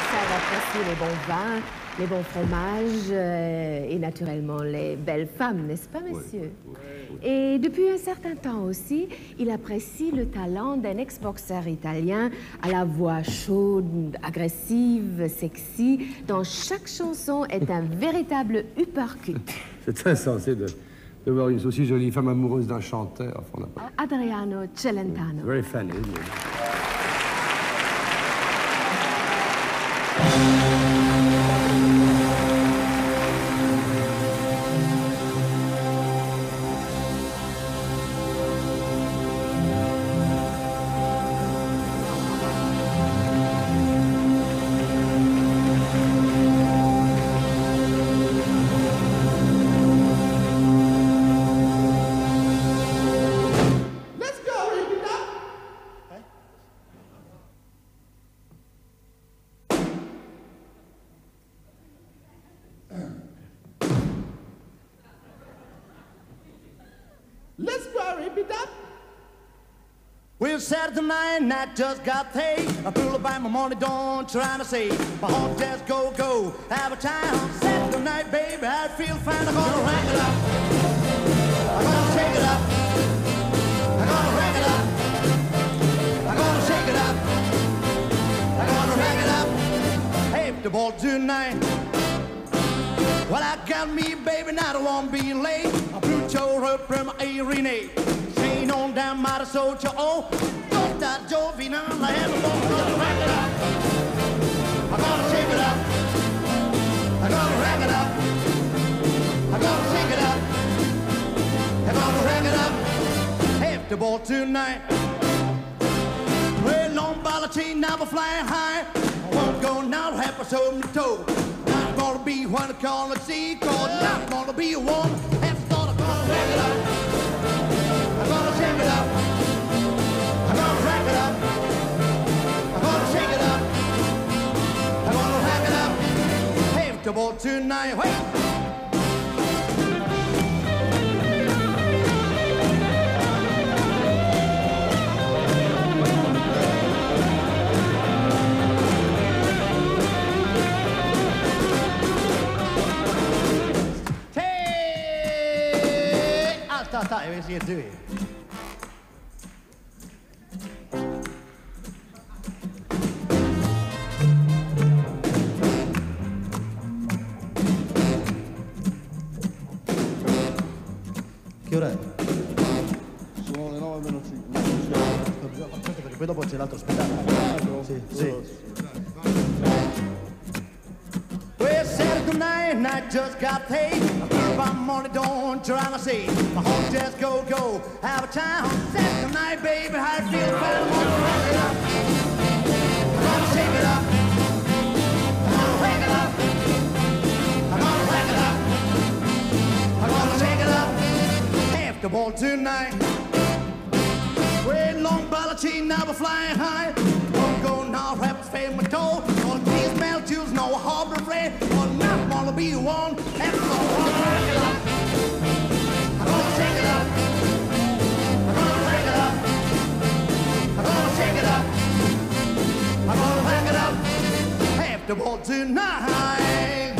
savent apprécier les bons vins, les bons fromages et naturellement les belles femmes, n'est-ce pas, monsieur? Oui. Et depuis un certain temps aussi, il apprécie le talent d'un ex-boxeur italien à la voix chaude, agressive, sexy, dont chaque chanson est un véritable uppercut. C'est insensé de voir une aussi jolie femme amoureuse d'un chanteur. Enfin, Adriano Celentano. Very funny. Well, Saturday night just got paid. I pull about my money, don't try to save. My heart just go, have a time. Saturday night, baby, I feel fine. I'm gonna rack it up. I'm gonna shake it up. I'm gonna rack it up. I'm gonna shake it up. I'm gonna rack it up. Hey, the ball tonight. Well, I got me, baby, now I don't wanna be late. I put your up from arena. Ain't on down my soldier, oh, don't that Jovina, I have a bone, I'm gonna rack it up. I'm gonna shake it up. I'm gonna rack it up. I'm gonna shake it up. I'm gonna rack it up. Have the ball tonight. Well, long ball chain, now we're flying high. I won't go now, have a show me toe. Not gonna be one to call and see, cause not gonna be a one. Have to start, I'm gonna rack it up. I'm gonna shake it up. I'm gonna rack it up. I'm gonna shake it up. I'm gonna rack it up. Have the ball tonight. Wait. Start, let's see you do it. Che ora è? Sono le 9 meno 5. Perché poi dopo c'è l'altro spettacolo. Sì. Well, Saturday night, I just got paid. My money don't try to say. My heart just go, have a time. Saturday night, baby, how it feel fine. I'm gonna rack it up. I'm gonna shake it up. I'm gonna rack it up. I'm gonna rack it up. I'm gonna shake it up. Have the ball tonight. Well, long ball chain, now we're flying high. Won't go now, rappers fame my toe. All these meltues, no harbor red. Or not wanna be one. And I'm gonna rack it up. I'm gonna shake it up. I'm gonna rack it up. I'm gonna shake it up. I'm gonna rack it up. Have the ball tonight.